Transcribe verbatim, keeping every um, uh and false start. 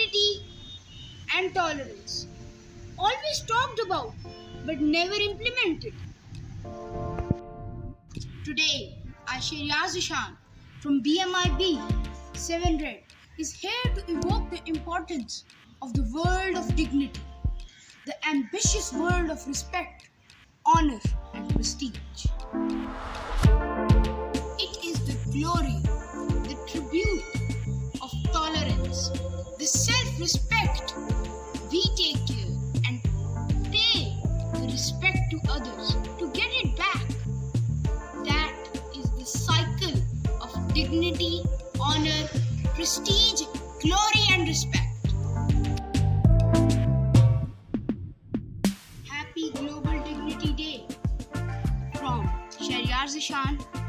dignity and tolerance. Always talked about, but never implemented. Today, Aishwarya Zishan from B M I B seven Red is here to evoke the importance of the world of dignity, the ambitious world of respect, honor, and prestige. It is the glory, the tribute of tolerance, the self-respect we take care and pay the respect to others to get it back. That is the cycle of dignity, honor, prestige, glory, and respect. Happy Global Dignity Day from Aishwarya Zishan.